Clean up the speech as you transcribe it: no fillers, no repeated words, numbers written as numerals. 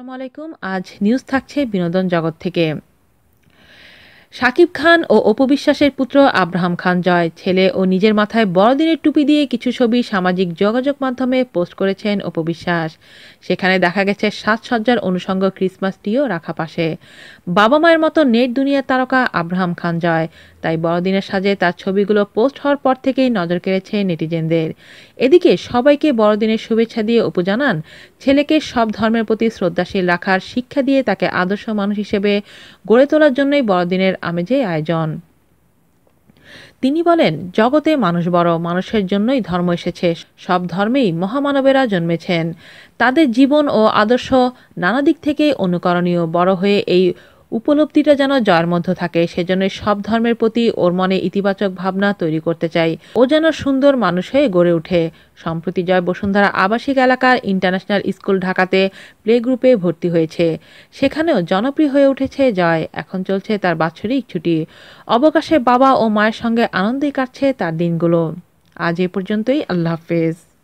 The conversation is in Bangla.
আসসালামু আলাইকুম। আজ নিউজ থাকছে বিনোদন জগৎ থেকে। শাকিব খান ও অপু বিশ্বাসের পুত্র আব্রাহাম খান জয় ছেলে ও নিজের মাথায় বড়দিনের টুপি দিয়ে কিছু ছবি সামাজিক যোগাযোগ মাধ্যমে পোস্ট করেছেন অপু বিশ্বাস। সেখানে দেখা গেছে সাজসজ্জার অনুষঙ্গ ক্রিসমাস ট্রিও রাখা পাশে। বাবা মায়ের মতো নেট দুনিয়ার তারকা আব্রাহাম খান জয়, তাই বড়দিনের সাজে তার ছবিগুলো পোস্ট হওয়ার পর থেকেই নজর কেড়েছে নেটিজেনদের। এদিকে সবাইকে বড়দিনের শুভেচ্ছা দিয়ে অপু জানান, ছেলেকে সব ধর্মের প্রতি শ্রদ্ধাশীল রাখার শিক্ষা দিয়ে তাকে আদর্শ মানুষ হিসেবে গড়ে তোলার জন্যই বড়দিনের আমেজে আয়োজন। তিনি বলেন, জগতে মানুষ বড়, মানুষের জন্যই ধর্ম এসেছে, সব ধর্মেই মহামানবেরা জন্মেছেন, তাদের জীবন ও আদর্শ নানা দিক থেকে অনুকরণীয়। বড় হয়ে এই উপলব্ধিটা যেন জয়ের মধ্যে থাকে, সেজন্য সব ধর্মের প্রতি ওর মনে ইতিবাচক ভাবনা তৈরি করতে চাই, ও যেন সুন্দর মানুষ হয়ে গড়ে ওঠে। সম্প্রতি জয় বসুন্ধরা আবাসিক এলাকার ইন্টারন্যাশনাল স্কুল ঢাকাতে প্লে গ্রুপে ভর্তি হয়েছে। সেখানেও জনপ্রিয় হয়ে উঠেছে জয়। এখন চলছে তার বাৎসরিক ছুটি। অবকাশে বাবা ও মায়ের সঙ্গে আনন্দে কাটছে তার দিনগুলো। আজ এ পর্যন্তই। আল্লাহ হাফেজ।